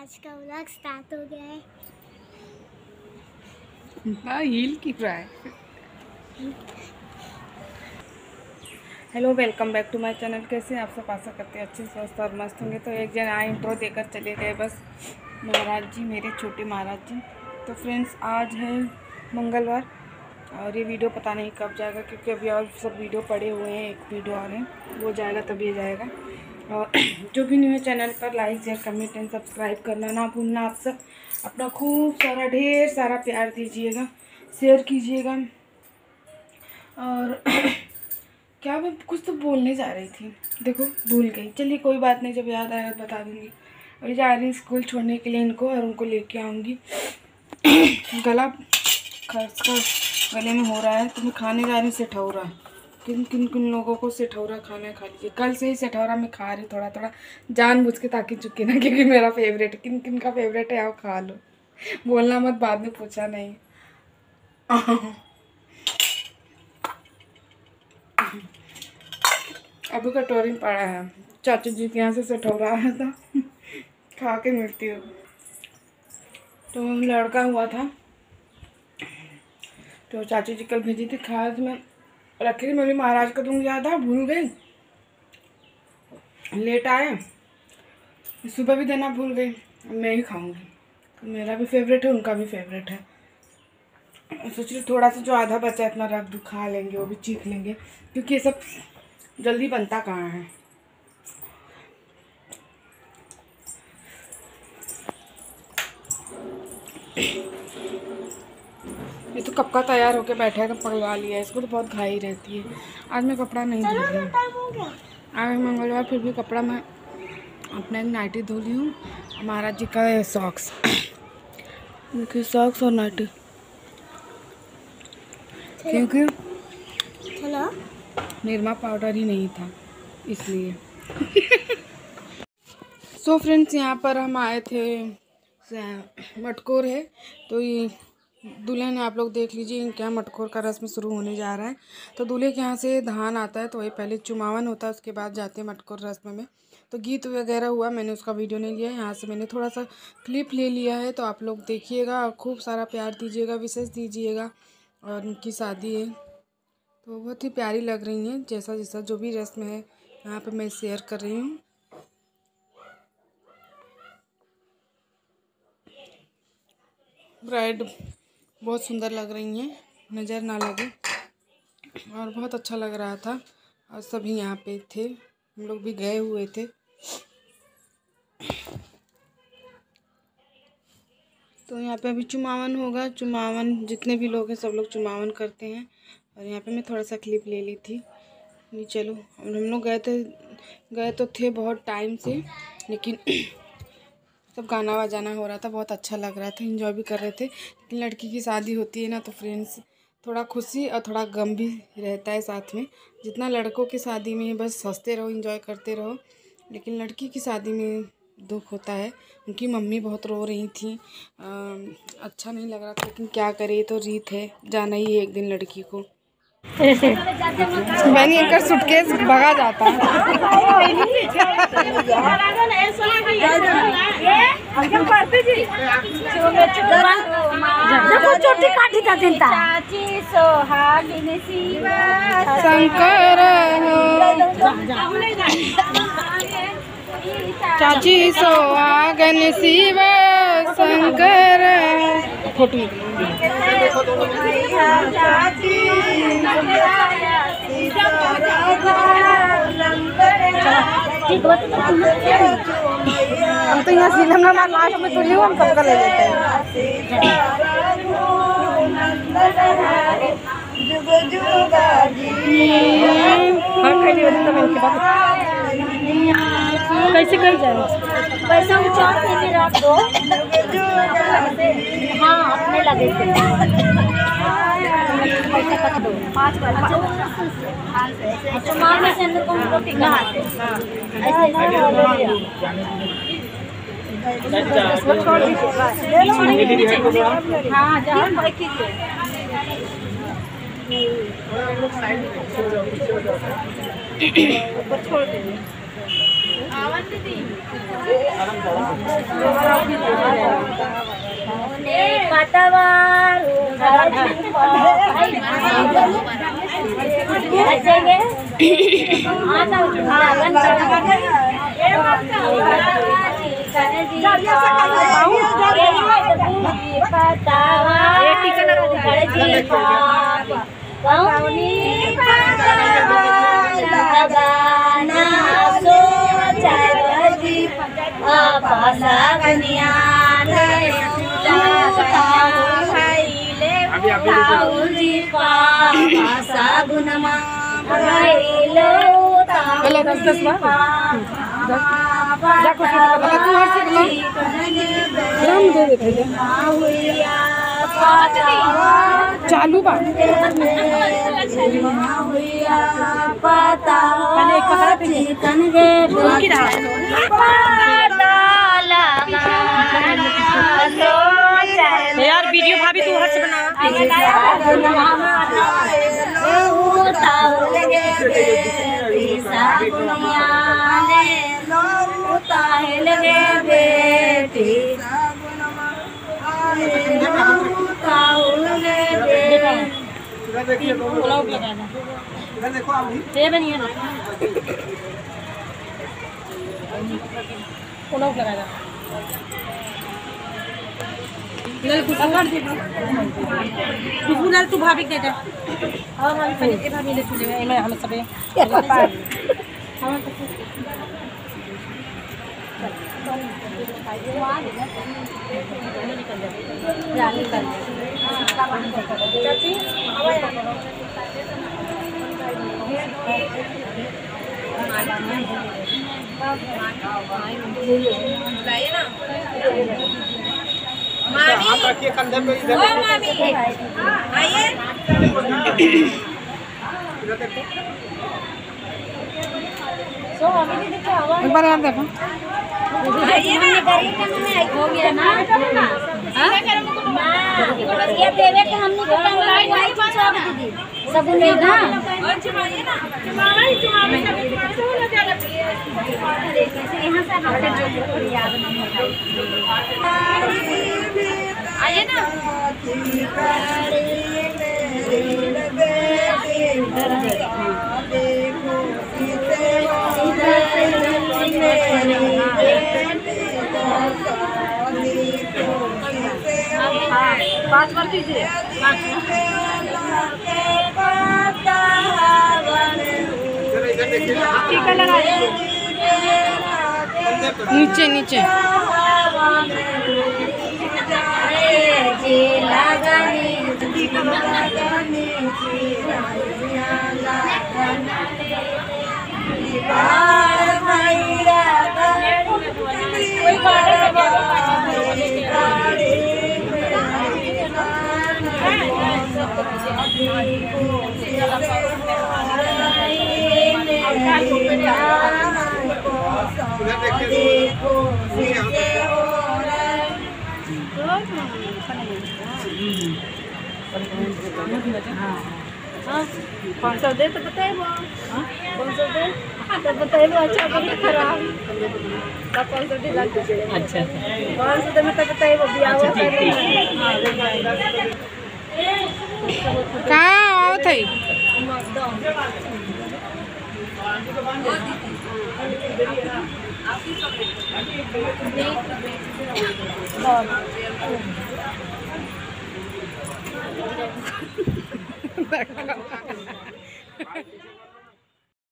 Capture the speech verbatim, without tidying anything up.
आज का vlog start हो गया है। हाँ, हील की फ्राई। Hello, welcome back to my channel. कैसे आप सब आशा करते हैं अच्छे स्वस्थ और मस्त होंगे। तो एक जन आए इंट्रो देकर चले गए बस, महाराज जी, मेरे छोटे महाराज जी। तो फ्रेंड्स, आज है मंगलवार और ये वीडियो पता नहीं कब जाएगा, क्योंकि अभी और सब वीडियो पड़े हुए हैं। एक वीडियो और है, वो जाएगा तभी जाएगा। और जो भी न्यू है चैनल पर, like share comment and subscribe करना ना भूलना। आप सब अपना खूब सारा ढेर सारा प्यार दीजिएगा, शेयर कीजिएगा। और क्या मैं कुछ तो बोलने जा रही थी, देखो भूल गई। चलिए कोई बात नहीं, जब याद आएगा तो बता दूँगी। अभी जा रही हूँ स्कूल छोड़ने के लिए इनको, और उनको लेके आऊँगी। गला खर्च कर गले में हो रहा है, तो मैं खाने जा रही हूँ सेठौरा। किन किन किन लोगों को सेठौरा खाना खा लीजिए। कल से ही सेठौरा मैं खा रही थोड़ा थोड़ा जानबूझ के, ताकि चुके ना, क्योंकि मेरा फेवरेट। किन किन का फेवरेट है आप खा लो, बोलना मत बाद में, पूछा नहीं। अभी कटोरी पड़ा है, चाचू जी के यहाँ से सेठौरा आया था। खा के मिलती हूँ। तो लड़का हुआ था, तो चाचू जी कल भेजी थी। खाद में रखी थी, मेरी महाराज को दूंगी, याद था, भूल गई। लेट आए, सुबह भी देना भूल गई। मैं ही खाऊंगी, मेरा भी फेवरेट है, उनका भी फेवरेट है। सोच रही थोड़ा सा जो आधा बचा इतना रख दूँ, खा लेंगे, वो भी चीख लेंगे, क्योंकि ये सब जल्दी बनता कहाँ है। ये तो कब का तैयार होके बैठा है, तो पकड़वा लिया है। इसको तो बहुत घाई रहती है। आज मैं कपड़ा नहीं धो रही हूँ, आज मंगलवार, फिर भी कपड़ा मैं अपना एक नाइटी धो ली हूँ। महाराज जी का सॉक्स, देखिए सॉक्स और नाइटी, क्योंकि निरमा पाउडर ही नहीं था इसलिए। सो फ्रेंड्स, यहाँ पर हम आए थे, मटकोर है, तो ये दुल्हन, आप लोग देख लीजिए क्या मटकोर का रस्म शुरू होने जा रहा है। तो दूल्हे के यहाँ से धान आता है, तो वही पहले चुमावन होता है, उसके बाद जाते हैं मटकोर रस्म में। तो गीत वगैरह हुआ, मैंने उसका वीडियो नहीं लिया, यहाँ से मैंने थोड़ा सा क्लिप ले लिया है। तो आप लोग देखिएगा और खूब सारा प्यार दीजिएगा, विशेष दीजिएगा। और उनकी शादी है, तो बहुत ही प्यारी लग रही हैं। जैसा जैसा जो भी रस्म है यहाँ पर मैं शेयर कर रही हूँ। ब्राइड बहुत सुंदर लग रही हैं, नज़र ना लगे, और बहुत अच्छा लग रहा था। और सभी यहाँ पे थे, हम लोग भी गए हुए थे। तो यहाँ पे अभी चुमावन होगा। चुमावन जितने भी लोग हैं सब लोग चुमावन करते हैं। और यहाँ पे मैं थोड़ा सा क्लिप ले ली थी। नहीं चलो, हम लोग गए थे गए तो थे बहुत टाइम से, लेकिन सब गाना बजाना हो रहा था, बहुत अच्छा लग रहा था, एंजॉय भी कर रहे थे। लेकिन लड़की की शादी होती है ना, तो फ्रेंड्स थोड़ा खुशी और थोड़ा गम भी रहता है साथ में। जितना लड़कों की शादी में बस हंसते रहो, एंजॉय करते रहो, लेकिन लड़की की शादी में दुख होता है। उनकी मम्मी बहुत रो रही थी, आ, अच्छा नहीं लग रहा था, लेकिन क्या करे, तो रीत है, जाना ही है एक दिन लड़की को। मैंने इनका सूटकेस भगा जाता है। शंकर चाची सोहागन शिव शंकर। फोटो हम तो यहाँ श्रीलंका में लास्ट में तुझे हम सबका ले लेते हैं। कैसे कर जाए पैसा रात दो। हाँ, अपने लगे थे पैसा कट दो पाँच बार। अच्छा, माँ में से अंदर कौन रोटी ना ऐसे छोड़ दीजिए। हाँ, जाओ छोड़ दीजिए। चालू बा यार वीडियो भाभी तू हट से बना तू भाभी दे दे और हम पहले भाभी ले चले मैं हम सब एक बार यार देखो हो गया ना ये देवे के हमने को दीदी सब नहीं ना यहाँ से हमारे जो याद नहीं आइए ना पाँच बार कीजिए नीचे नीचे कौन सा दे तो बताए वो कौन सा दे तो बताए वो अच्छा तो खराब तब कौन सा दे अच्छा कौन सा दे में तो बताए वो बिया हुआ कहाँ आओ थई Back